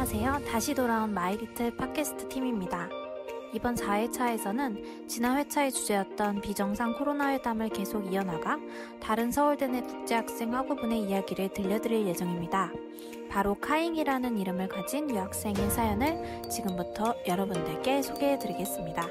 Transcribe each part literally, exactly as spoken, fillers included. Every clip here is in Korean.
안녕하세요. 다시 돌아온 마이리틀 팟캐스트 팀입니다. 이번 사 회차에서는 지난 회차의 주제였던 비정상 코로나 회담을 계속 이어나가 다른 서울대 내 국제학생 학우분의 이야기를 들려드릴 예정입니다. 바로 카잉이라는 이름을 가진 유학생의 사연을 지금부터 여러분들께 소개해드리겠습니다.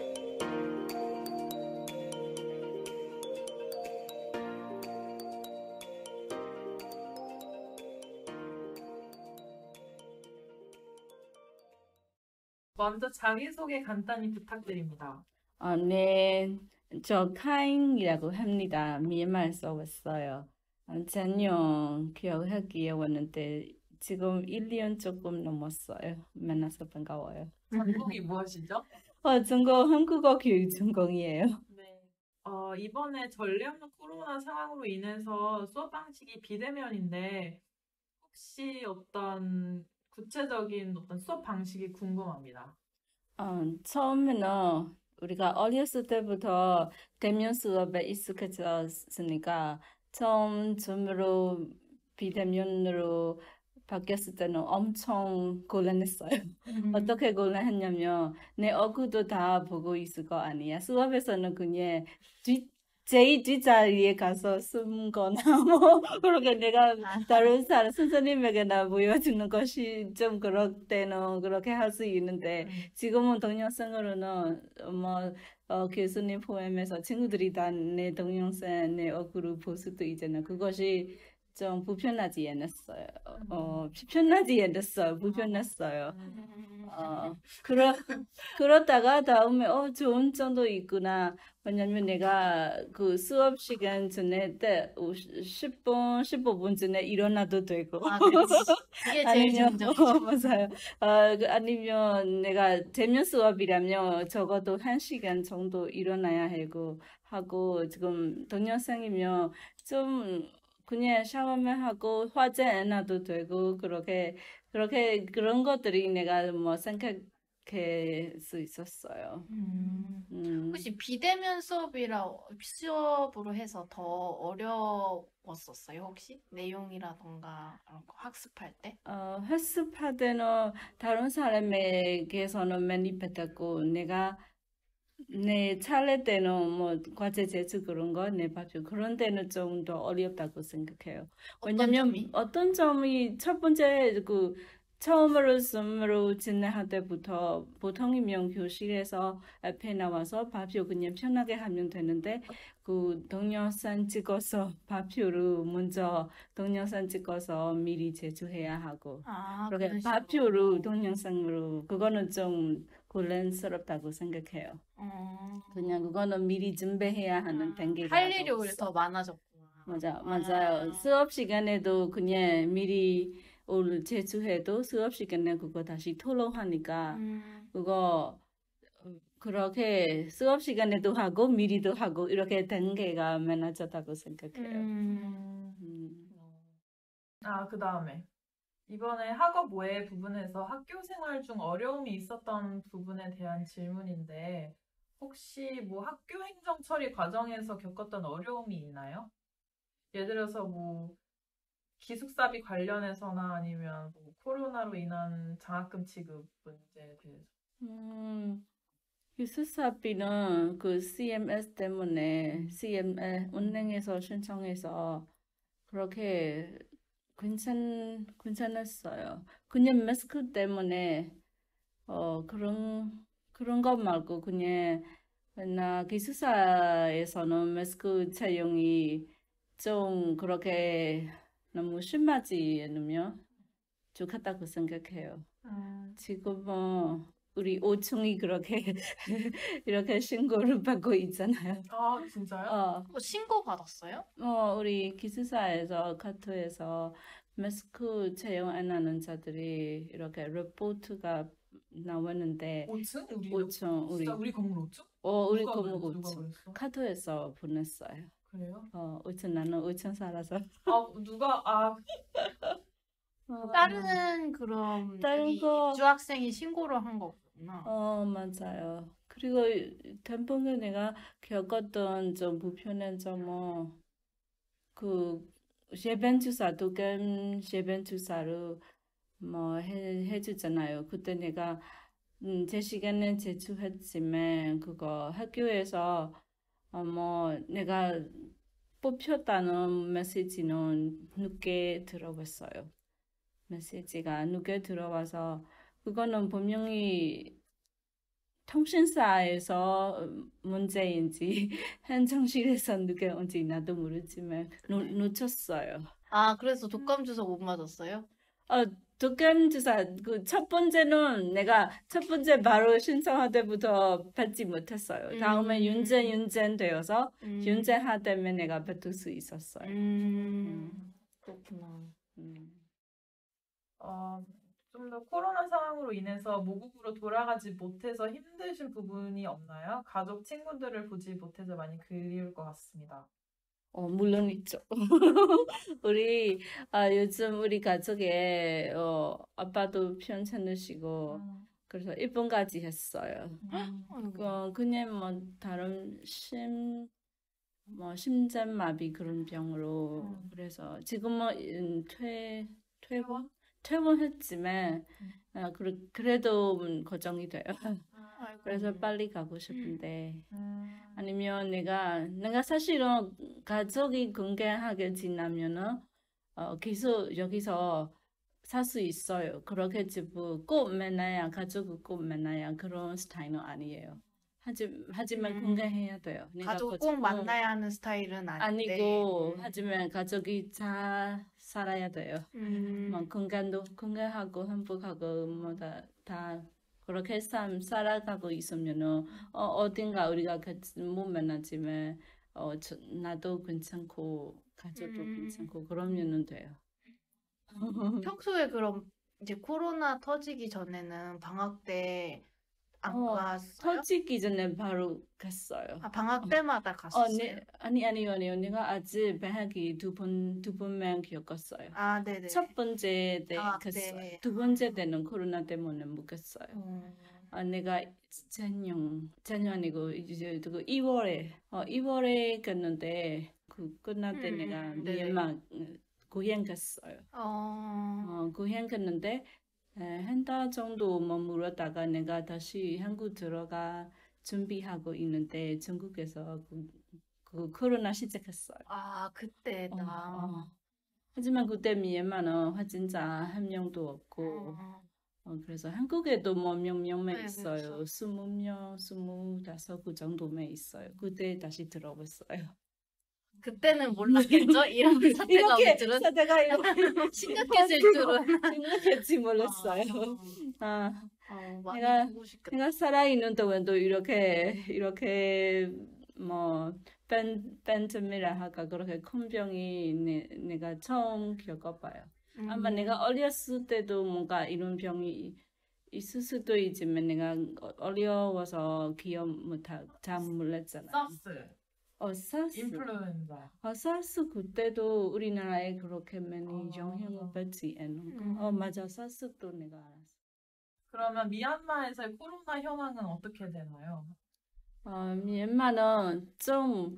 먼저 자기소개 간단히 부탁드립니다. 아, 네, 저 카잉이라고 합니다. 미얀마에서 왔어요. 아, 작년 교육학기에 왔는데 지금 일 년 조금 넘었어요. 만나서 반가워요. 전공이 무엇이죠? 어, 전공 한국어 교육 전공이에요. 네. 어, 이번에 전례없는 코로나 상황으로 인해서 수업 방식이 비대면인데 혹시 어떤 구체적인 어떤 수업 방식이 궁금합니다. 어, 처음에는 우리가 어렸을 때부터 대면 수업에 익숙해졌으니까 처음 줌으로 비대면으로 바뀌었을 때는 엄청 곤란했어요. 어떻게 곤란했냐면 내 얼굴도 다 보고 있을 거 아니야. 수업에서는 그냥 뒤, 제일 뒷자리에 가서 숨거나 뭐 그렇게 내가 다른 사람 선생님에게나 보여주는 것이 좀 그럴 때는 그렇게 할 수 있는데 지금은 동영상으로는 뭐 어, 교수님 포함해서 친구들이 다 내 동영상 내 얼굴을 볼 수도 있잖아. 그것이 좀 불편하지 않았어요. 어, 불편하지 않았어요. 불편했어요. 어, 그러, 그러다가 다음에, 어, 좋은 점도 있구나. 왜냐면 내가 그 수업 시간 전에 때 십 분, 십오 분 전에 일어나도 되고. 아, 그치. 그게 제일 아니면, 중요하죠. 어, 맞아요. 어, 그 아니면 내가 대면 수업이라면 적어도 한 시간 정도 일어나야 하고, 하고, 지금 동영상이면 좀 그냥 샤워만 하고 화장 안 해도 되고, 그렇게, 그렇게, 그런 것들이 내가 뭐 생각할 수 있었어요. 음. 음. 혹시 비대면 수업이라 수업으로 해서 더 어려웠었어요, 혹시? 내용이라던가 그런 거 학습할 때? 어, 학습할 때는 다른 사람에게서는 많이 받았고, 내가 내 차례 때는 뭐 과제 제출 그런 거, 내 발표 그런 데는 좀 더 어렵다고 생각해요. 어떤 왜냐면 점이? 어떤 점이 첫 번째 그 처음으로 줌으로 진행할 때부터 보통이면 교실에서 앞에 나와서 발표 그냥 편하게 하면 되는데 그 동영상 찍어서 발표를 먼저 동영상 찍어서 미리 제출해야 하고 아, 그렇게 그런 발표를 식으로. 동영상으로 그거는 좀 곤란스럽다고 생각해요. 어, 그냥 그거는 미리 준비해야 하는 아, 단계가 할 일이 더 오히려 있어. 더 많아졌구나. 맞아, 아, 맞아요. 수업 시간에도 그냥 미리 오늘 제출해도 수업 시간에 그거 다시 토론하니까 음, 그거 어, 그렇게 수업 시간에도 하고 미리도 하고 이렇게 단계가 많아졌다고 생각해요. 음, 음. 아, 그 다음에 이번에 학업 외 부분에서 학교 생활 중 어려움이 있었던 부분에 대한 질문인데 혹시 뭐 학교 행정 처리 과정에서 겪었던 어려움이 있나요? 예를 들어서 뭐 기숙사비 관련해서나 아니면 뭐 코로나로 인한 장학금 지급 문제에 대해서. 음, 기숙사비는 그 씨엠에스 때문에 씨엠에 은행에서 신청해서 그렇게 괜찮, 괜찮았어요. 그냥 마스크 때문에, 어, 그런, 그런 것 말고, 그냥, 나 기숙사에서는 마스크 착용이 좀 그렇게 너무 심하지 않으면 좋겠다고 생각해요. 음, 지금은 우리 오 층이 그렇게, 이렇게 신고를 받고 있잖아요. 아, 진짜요? 어, 뭐 신고 받았어요? 어, 우리 기숙사에서 카톡에서 마스크 착용 안 하는 자들이 이렇게 리포트가 나왔는데 오 층? 우리 오 층 우리 진짜 우리 건물 오 층? 어 우리 누가 건물 그랬어? 누가 오 층 그랬어? 카톡에서 보냈어요. 그래요? 어 오 층 나는 오 층 살아서 아, 누가 아, 어, 다른 그럼 다른 여기 거 입주학생이 신고를 한 거구나. 어 맞아요. 그리고 단번에 내가 겪었던 좀 불편한 점은 그 예방 주사도 간 예방 주사로 뭐 해, 해주잖아요. 그때 내가 음, 제 시간에 제출했지만 그거 학교에서 어, 뭐 내가 뽑혔다는 메시지는 늦게 들어왔어요. 메시지가 늦게 들어와서 그거는 분명히 통신사에서 문제인지 행정실에서 늦게 온지 나도 모르지만 놓, 놓쳤어요. 아, 그래서 독감 주사 못 맞았어요? 어, 독감 주사 그 첫 번째는 내가 첫 번째 바로 신청할 때부터 받지 못했어요. 다음에 음. 윤제 윤제 되어서 음. 윤제할 때면 내가 받을 수 있었어요. 음, 그렇구나. 음. 어, 좀 더 코로나 상황으로 인해서 모국으로 돌아가지 못해서 힘드신 부분이 없나요? 가족, 친구들을 보지 못해서 많이 그리울 것 같습니다. 어, 물론 있죠. 우리, 아, 요즘 우리 가족에, 어, 아빠도 편찮으시고, 음, 그래서 입원까지 했어요. 음, 아이고. 어, 그냥 뭐, 다른 심, 뭐, 심장마비 그런 병으로, 음. 그래서 지금은 음, 퇴, 퇴원? 퇴원했지만, 음. 어, 그래, 그래도 음, 걱정이 돼요. 아이고. 그래서 빨리 가고 싶은데, 음, 아니면 내가, 내가 사실은 가족이 건강하게 지나면은, 어, 계속 여기서 살 수 있어요. 그렇겠지, 뭐, 꼭 만나야, 가족을 꼭 만나야 그런 스타일은 아니에요. 하지, 하지만 음. 건강해야 돼요. 내가 가족 거- 꼭 어, 만나야 하는 스타일은 아닌데. 아니고, 음. 하지만 가족이 잘 살아야 돼요. 음. 뭐, 건강도, 건강하고 행복하고, 뭐, 다, 다, 그렇게 삶 살아가고 있으면은, 어, 어딘가 우리가 같이 못 만나지만, 어, 저, 나도 괜찮고, 가족도 음. 괜찮고, 그러면은 돼요. 평소에 그럼 이제 코로나 터지기 전에는 방학 때 안 어, 갔어요? 터지기 전에 바로 갔어요. 아, 방학 때마다 어, 갔었어요? 네, 아니, 아니요, 아니요. 내가 아직 방학이 두 번, 두 번만 겪었어요. 아, 네네. 첫 번째 때 아, 갔어요. 네. 두 번째 때는 코로나 때문에 못 갔어요. 음. 아, 내가 작년, 작년 아니고 이제 그 이월에, 어, 이월에 갔는데 그 끝날 때 음, 내가 음, 네네. 미얀마 고향 갔어요. 어, 어, 고향 갔는데 한 달 정도 머물렀다가 내가 다시 한국 들어가 준비하고 있는데 중국에서 그, 그 코로나 시작했어요. 아, 어, 그때다. 어. 하지만 그때 미얀마는 확진자 한 명도 없고 어, 어, 그래서 한국에도 뭐 몇 명만 네, 있어요. 그랬어. 스무 명, 스물다섯 그 정도만 있어요. 그때 다시 들어봤어요. 그때는 몰랐겠죠? 이런 사태가 올 이렇게 줄은. 사태가 이렇게 심각해질 줄은. 심각할지 몰랐어요. 어, 아, 어, 많이 내가 보고 싶겠다. 내가 살아있는 동안도 이렇게 이렇게 뭐 팬, 팬데믹이라 할까 그렇게 큰 병이 내, 내가 처음 겪어봐요. 아마 음. 내가 어렸을 때도 뭔가 이런 병이 있을 수도 있지만 내가 어- 어려워서 기억 못하고 잘 몰랐잖아요. 사스, 어, 사스. 인플루엔자. 아, 사스 그때도 우리나라에 그렇게 많이 어. 영향을 받지 않은 거. 음. 어, 맞아. 사스도 내가 알았어. 그러면 미얀마에서의 코로나 현황은 어떻게 되나요? 어, 미얀마는 좀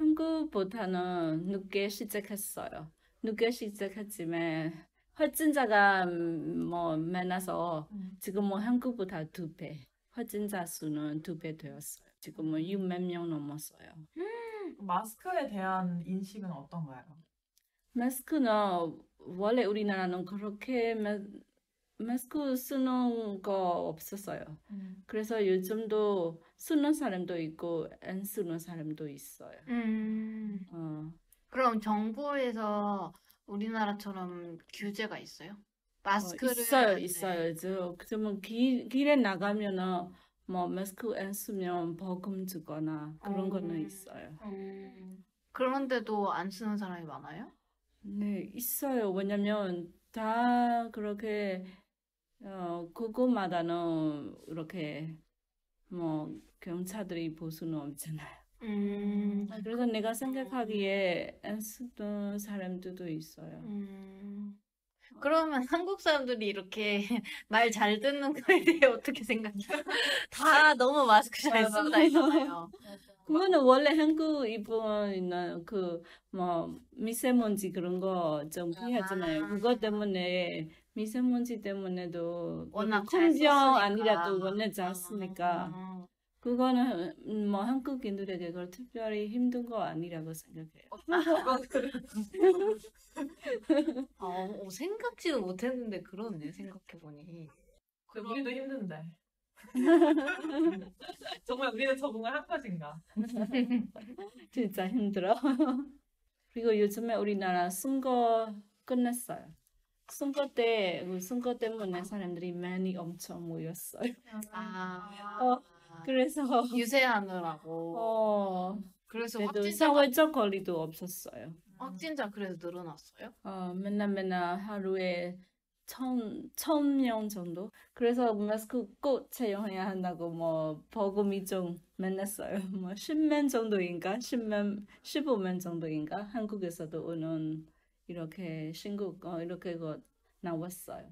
한국보다는 늦게 시작했어요. 늦게 시작했지만 확진자가 음, 뭐 많아서 음. 지금은 한국보다 두 배. 확진자 수는 두 배 되었어요. 지금은 육만 명 넘었어요. 마스크에 대한 인식은 어떤가요? 마스크는 원래 우리나라는 그렇게 마, 마스크 쓰는 거 없었어요. 음. 그래서 요즘도 쓰는 사람도 있고 안 쓰는 사람도 있어요. 음. 어, 그럼 정부에서 우리나라처럼 규제가 있어요? 어, 마스크를 있어요, 네. 있어요. 저, 그러면 길, 길에 나가면은 뭐 마스크 안 쓰면 벌금 주거나 그런 거는 음. 있어요. 음. 그런데도 안 쓰는 사람이 많아요? 네, 있어요. 왜냐면 다 그렇게 어, 그곳마다는 이렇게 뭐 경찰들이 볼 수는 없잖아요. 음. 아, 그래서 내가 생각하기에 안 쓰던 사람들도 있어요. 음. 그러면 한국 사람들이 이렇게 말 잘 듣는 거에 대해 어떻게 생각해요? 다 너무 마스크 잘 맞아. 쓴다 이잖아요. 그거는 원래 한국 일본이나 그 뭐 미세먼지 그런 거 좀 피하잖아요. 아. 그거 때문에 미세먼지 때문에도 워낙 잘 풍경 썼으니까. 아니라도 워낙 잘 쓰니까 아. 그거는 음, 뭐 한국인들에게 그걸 특별히 힘든 거 아니라고 생각해요. 그건 그래. 아, 어, 생각지도 못했는데 그러네, 생각해보니. 우리도 힘든데. 정말 우리는 적응을 한 것인가? 진짜 힘들어. 그리고 요즘에 우리나라 선거 끝났어요. 선거 때, 그 선거 때문에 사람들이 많이 엄청 모였어요. 아, 어, 그래서, 유세하느라고. 어, 그래서 그래도 확진자가, 사회적 거리도 없었어요. 확진자 그래서 늘어났어요? 어, 맨날 맨날 하루에 천, 천 명 정도? 그래서 마스크 꼭 착용해야 한다고 뭐 벌금이 좀 많았어요. 뭐 십만 정도인가? 십만, 십오만 정도인가? 한국에서도 오는 이렇게 신고, 어, 이렇게 그 나왔어요.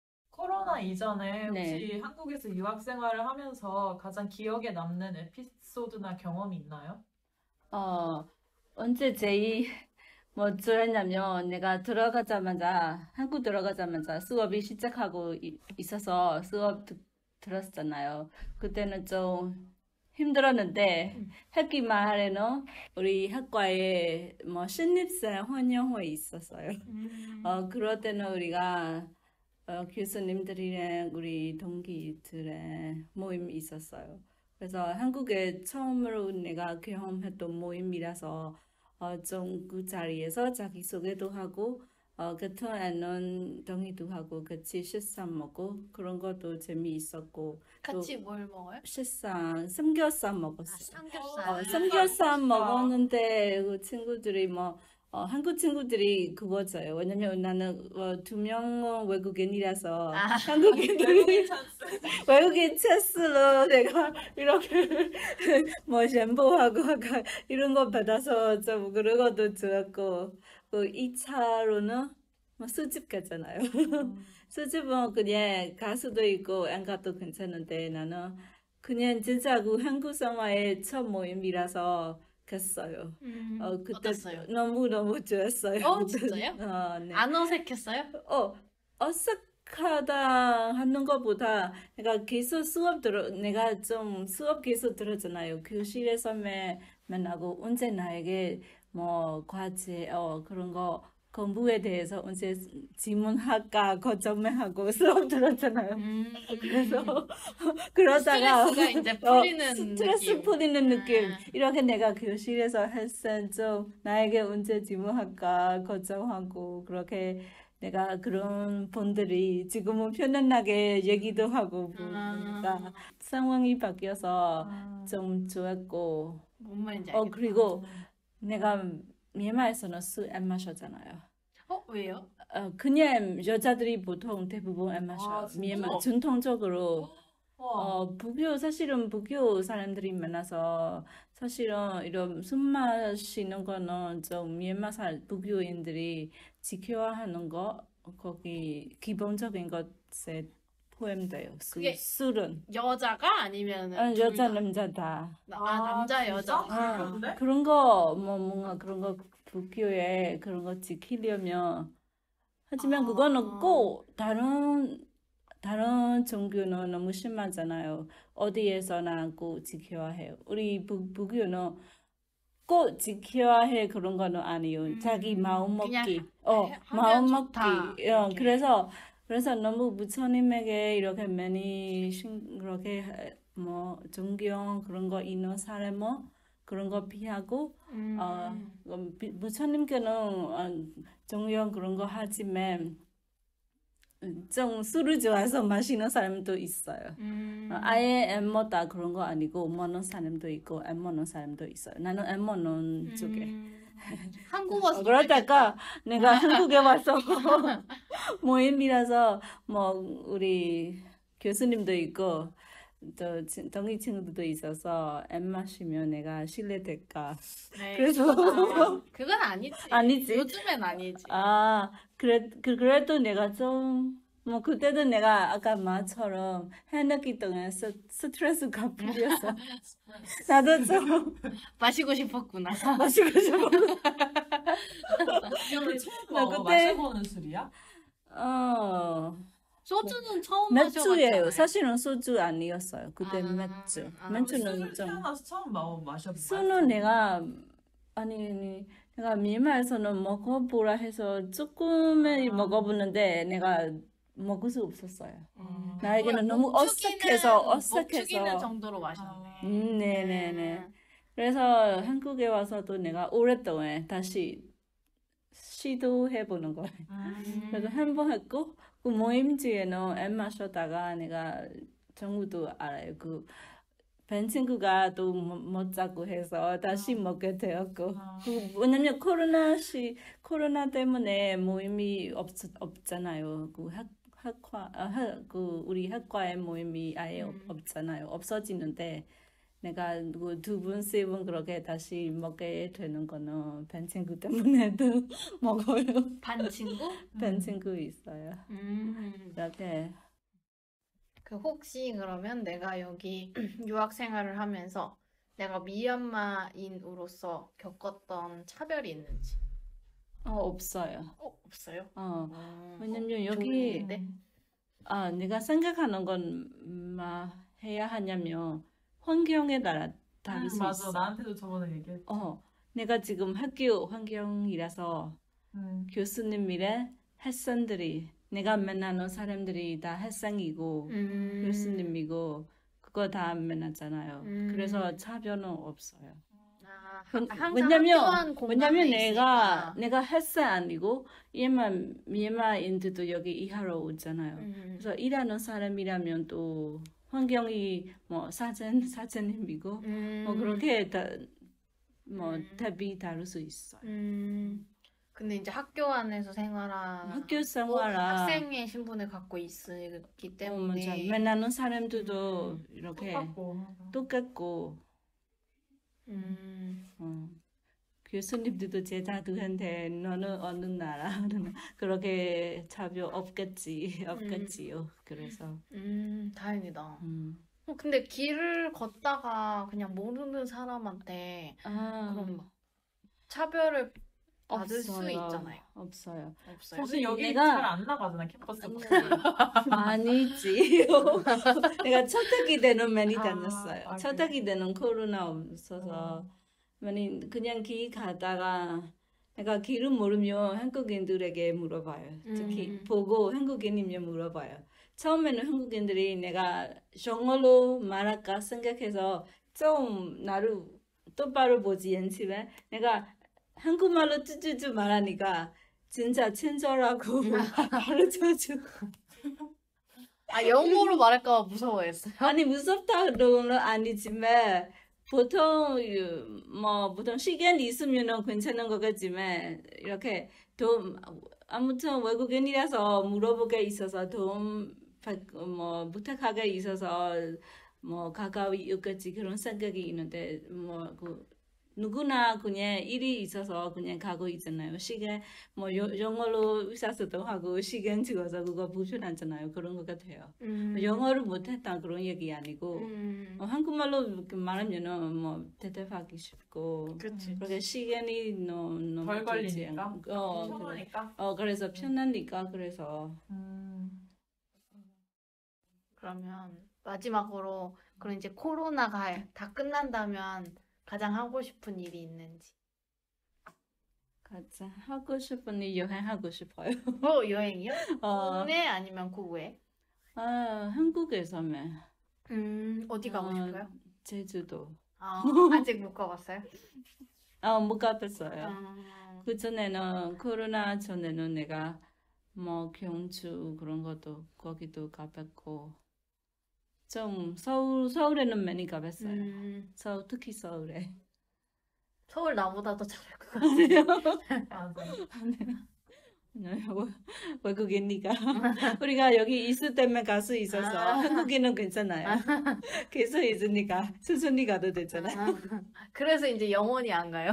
코로나 이전에 혹시 네. 한국에서 유학 생활을 하면서 가장 기억에 남는 에피소드나 경험이 있나요? 어, 언제 제일 먼저 했냐면 내가 들어가자마자 한국 들어가자마자 수업이 시작하고 이- 있어서 수업 듣, 들었잖아요. 그때는 좀 힘들었는데 학기만 하려는 우리 학과에 뭐 신입생 환영회 있었어요. 어, 그럴 때는 우리가 어, 교수님들이랑 우리 동기들의 모임이 있었어요. 그래서 한국에 처음으로 내가 경험했던 모임이라서 어, 좀 그 자리에서 자기소개도 하고 어, 같은 아는 동의도 하고 같이 식사 먹고 그런 것도 재미있었고 같이 뭘 먹어요? 식사 삼겹살 아, 먹었어요. 삼겹살. 어, 삼겹살 맛있다. 먹었는데 그 친구들이 뭐 어, 한국 친구들이 그거죠요. 왜냐면 나는 어, 두 명은 외국인이라서 아. 한국인들이 외국인 찬스. 외국인 찬스로 내가 이렇게 뭐 샴푸하고 약간 이런 거 받아서 좀 그런 것도 좋았고 그 이 차로는 뭐 수집 갔잖아요. 수집은 그냥 가수도 있고 안 가도 괜찮은데 나는 그냥 진짜 그 한국 생활의 첫 모임이라서 갔어요. 음, 어, 그때 어땠어요? 너무너무 좋았어요. 어, 진짜요? 어, 네. 안 어색했어요? 어, 어색하다 하는 것보다 내가 계속 수업 들어, 내가 좀 수업 계속 들었잖아요. 교실에서만 만나고 언제 나에게 뭐 과제, 어, 그런 거 공부에 대해서 언제 질문할까 걱정하고 수업 들었잖아요. 음, 그래서 그러다가 스트레스가 이제 어, 풀리는 스트레스 느낌. 풀리는 느낌. 아. 이렇게 내가 교실에서 했을 좀 나에게 언제 질문할까 걱정하고 그렇게 내가 그런 분들이 지금은 편안하게 얘기도 하고 보니까 아, 상황이 바뀌어서 아. 좀 좋았고 뭔 말인지 어 알겠다. 그리고 내가 미얀마에서는 술 안 마셨잖아요. 어, 왜요? 어, 그냥 여자들이 보통 대부분 안 마셔요. 아, 진짜? 미얀마 전통적으로 와. 어, 불교, 사실은 불교 사람들이 많아서, 사실은 이런 술 마시는 거는 좀 미얀마 사 불교인들이 지켜야 하는 거, 거기 기본적인 것에 포함돼요. 술, 그게 술은. 여자가 아니면은 아, 둘 여자, 다? 남자 다. 나- 아, 남자, 진짜? 여자. 아, 그런데? 그런 거, 뭐, 뭔가 그런 거, 불교에 그런 거 지키려면, 하지만 그거는 아. 꼭 다른 다른 종교는 너무 심하잖아요. 어디에서나 꼭 지켜야 해요. 우리 불, 불교는 꼭 지켜야 해 그런 거는 아니에요. 자기 음, 마음 그냥 먹기. 하- 어, 해- 마음 하면 먹기. 좋다, 어, 이렇게. 그래서 그래서 너무 부처님에게 이렇게 많이 신, 그렇게 해- 뭐 존경 그런 거 있는 사람은 그런 거 피하고 음, 어, 음, 비- 부처님께는 어, 존경 그런 거 하지만 음, 좀 술을 좋아해서 마시는 사람도 있어요. 음, 어, 아예 안 먹다 그런 거 아니고 먹는 사람도 있고 안 먹는 사람도 있어요. 나는 안 먹는 쪽에. 음, 한국어 어, 그러다가 내가 한국에 와서 모임이라서 뭐 우리 교수님도 있고 또 친- 동기 친구들도 있어서 안 마시면 내가 실례될까. 네, 그래서 그건, 아, 그건 아니지. 아니지. 요즘엔 아니지. 아, 그래, 그, 그래도 내가 좀 뭐 그때도 내가 아까 말처럼 해냈기 동안 스, 스트레스가 풀려서 나도 좀 마시고 싶었구나. 마시고 싶어. 이거는 처음 나 먹어 그때- 마셔보는 술이야? 어 소주는 처음 맥주예요. 마셔봤잖아요. 사실은 소주 아니었어요. 그때 아, 맥주. 아, 맥주는 술을 좀 태어나서 처음 먹어 마셔본 거야? 술은 내가 아니 아니 내가 미얀마에서는 먹어보라 해서 조금은 아. 먹어보는데 내가 먹을 수 없었어요. 음. 나에게는 뭐, 너무 멈추기는- 어색해서 멈추기는 어색해서. 정도로 마셨네. 음, 네네네. 음. 그래서 한국에 와서도 내가 오랫동안 다시 시도해보는 거예요. 음. 그래서 한 번 했고 그 모임지에는 애 마셨다가 내가 정우도 알아요. 그 벤 친구가 또 못 자고 해서 다시 먹게 되었고 아. 그 왜냐면 코로나 시 코로나 때문에 모임이 없 없잖아요. 그 학 학과 아, 학, 그 우리 학과의 모임이 아예 없, 음. 없잖아요. 없어지는데 내가 그 두 분, 세 분 그렇게 다시 먹게 되는 거는 벤 친구 때문에도 먹어요. 반 친구? 벤 친구 있어요. 음. 이렇게 그 혹시 그러면 내가 여기 유학 생활을 하면서 내가 미얀마인으로서 겪었던 차별이 있는지? 어 없어요. 어, 없어요? 어 음, 왜냐면 좋은 여기 일인데? 아 내가 생각하는 건 뭐 해야 하냐면 환경에 따라 다를 수 음, 맞아 있어. 나한테도 저번에 얘기했지. 어 내가 지금 학교 환경이라서 음. 교수님이래 학생들이 내가 만나는 사람들이 다 학생이고 음. 교수님이고 그거 다 만났잖아요. 음. 그래서 차별은 없어요. 아, 왜- 항상 왜냐면 학교한 공간에 왜냐면 내가 있으니까. 내가 학생 아니고 미얀마 미얀마인들도 여기 일하러 오잖아요. 음. 그래서 일하는 사람이라면 또 환경이 뭐 사전 사장님이고 음. 뭐 그렇게 다 뭐 음. 답이 다를 수 있어요. 음. 근데 이제 학교 안에서 생활하고 학교 생활아 학생의 신분을 갖고 있기 때문에 만나는 사람들도 이렇게 똑같고. 똑같고 음. 어. 교수님들도 제자들한테 너는 어느 나라 그렇게 차별 없겠지 없겠지요. 그래서 음, 다행이다. 음. 어, 근데 길을 걷다가 그냥 모르는 사람한테 아 그런 막 차별을 받을 수 없어요. 있잖아요. 없어요. 없어요. 사실 여기 내가- 잘 안 나가잖아 캠퍼스. 아니지. 내가 첫 학기 때는 많이 아, 다녔어요. 아, 첫 그래? 학기 때는 코로나 없어서 많이 그냥 길 가다가 내가 길을 모르면 한국인들에게 물어봐요. 특히 음. 보고 한국인이면 물어봐요. 처음에는 한국인들이 내가 영어로 말할까 생각해서 좀 나를 똑바로 보지 않지만 내가 한국말로 쭈쭈쭈 말하니까 진짜 친절하고 가르쳐주고 아, 영어로 말할까 봐 무서워했어요. 아니 무섭다고는 아니지만 보통 뭐 보통 시간이 있으면은 괜찮은 거겠지만 이렇게 좀 아무튼 외국인이라서 물어보게 있어서 좀 뭐 부탁하게 있어서 뭐 가까이 있겠지 그런 생각이 있는데 뭐 그 누구나 그냥 일이 있어서 그냥 가고 있잖아요. 시간 뭐 여- 영어로 의사소통하고 시간 찍어서 그거 불편하잖아요. 그런 것 같아요. 음. 영어를 못했다 그런 얘기 아니고 음. 어, 한국말로 이렇게 말하면은 뭐 대답하기 쉽고 그치. 그렇게 시간이 너무 너무 덜 걸리지 걸리니까? 않고. 어, 그래. 편하니까. 어 그래서 편하니까 그래서 음. 그러면 마지막으로 그럼 이제 코로나가 다 끝난다면 가장 하고 싶은 일이 있는지. 가장 하고 싶은 일 여행하고 싶어요. 어, 여행이요? 어, 국내 아니면 국외? 아 한국에서만 음, 어디 가고 어, 싶어요? 제주도. 아, 아직 못 가봤어요? 아못 가봤어요. 음, 그 전에는 코로나 전에는 내가 뭐 경주 그런 것도 거기도 가봤고 좀 서울 서울에는 많이 가봤어요. 음, 서울 특히 서울에. 서울 나보다 더 잘할 것 같아요. 맞아. 외국이니까 우리가 여기 있을 때만 갈 수 있어서 아. 한국인은 괜찮아요. 계속 있으니까 천천히 가도 되잖아요. 아, 그래서 이제 영원히 안 가요.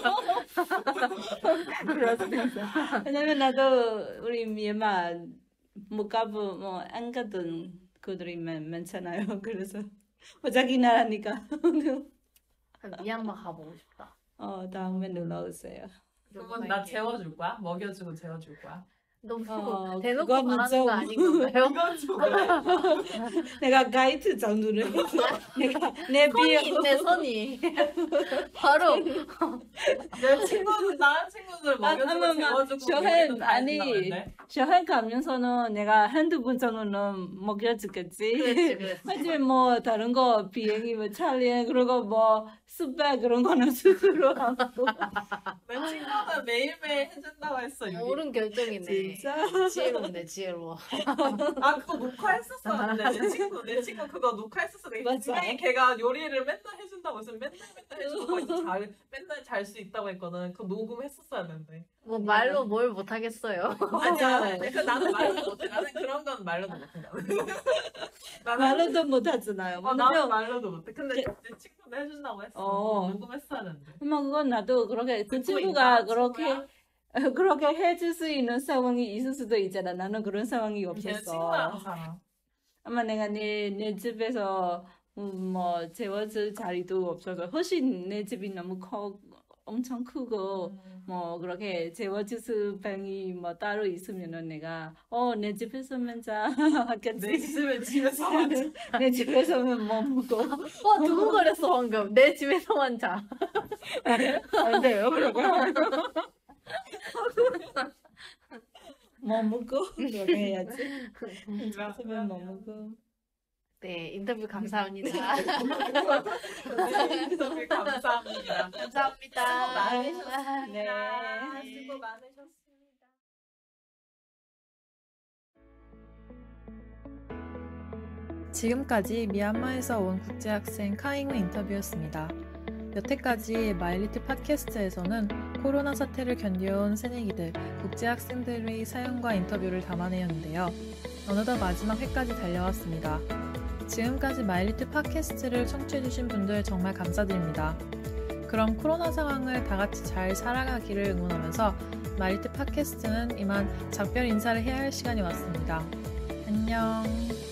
그래서 왜냐면 나도 우리 미얀마 못 가보 뭐안 가던 그들이 많, 많잖아요. 그래서 뭐 자기 나라니까 미얀마 가보고 싶다. 어 다음에 놀러 오세요. 그건 나 재워줄 거야? 먹여주고 재워줄 거야? 너무 어, 대놓고 그거는 말하는 좀- 거 아닌 건가요? 이건 좀 내가 가이드 정도를 내가 내 선이 비용 있네, 선이. 바로 내 친구들 다른 친구들 먹여주고 아마, 재워주고 저는 우리도 다 아니, 해준다고 했네. 여행 가면서는 내가 한두 번 정도는 먹여주겠지. 그렇지, 그렇지. 하지만 뭐 다른 거 비행기 뭐 찰리 그리고 뭐 숙박 그런 거는 스스로 하고 내 친구는 매일매일 해준다고 했어. 유리. 옳은 결정이네. 진짜? 지혜롭네, 지혜로워. 아 그거 녹화했었었는데 내 친구 내 친구 그거 녹화했었었는데 맞아. 분명히 걔가 요리를 맨날 해준다고 해서 맨날 맨날 해주고 거기서 잘 맨날 잘 수 있다고 했거든. 그거 녹음했었어야 되는데. 뭐 말로 뭘 못하겠어요. 맞아. 그 나는 말로도 못해. 나는 그런 건 말로도 못해. 나는. 말로도 못하잖아요. 어, 나는 왜냐면 말로도 못해. 근데 내 친구도 해준다고 했어. 어. 녹음했어야 되는데. 뭐 그건 나도 그렇게 그 듣고 친구가 있다, 그렇게 친구야? 그렇게 해줄 수 있는 상황이 있을 수도 있잖아. 나는 그런 상황이 내 친구랑 없었어. 살아. 아마 내가 내, 내 집에서 음, 뭐 재워줄 자리도 없어서 훨씬 내 집이 너무 커 엄청 크고 음. 뭐 그렇게 재워줄 방이 뭐 따로 있으면은 내가 어 내 집에서만 자 하겠지. 내 집에 집에서 완전 내 집에서는 뭐 먹고 와, 두근거렸어, 방금. 내 집에서만 자. 안 돼요. 그러고 뭐 먹고 그렇게 해야지. 집에서만 뭐 먹고. 네, 인터뷰 감사합니다. 인터뷰 감사합니다. 감사합니다. 수고 많으셨습니다. 네. 수고 많으셨습니다. 지금까지 미얀마에서 온 국제학생 카잉의 인터뷰였습니다. 여태까지 마일리트 팟캐스트에서는 코로나 사태를 견뎌온 새내기들, 국제학생들의 사연과 인터뷰를 담아내었는데요. 어느덧 마지막 회까지 달려왔습니다. 지금까지 마일리트 팟캐스트를 청취해주신 분들 정말 감사드립니다. 그럼 코로나 상황을 다 같이 잘 살아가기를 응원하면서 마일리트 팟캐스트는 이만 작별 인사를 해야 할 시간이 왔습니다. 안녕.